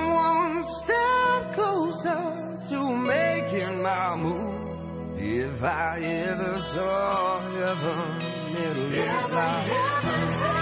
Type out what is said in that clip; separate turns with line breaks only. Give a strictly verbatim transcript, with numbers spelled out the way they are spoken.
one step closer to making my move. If I ever saw heaven, it'll look like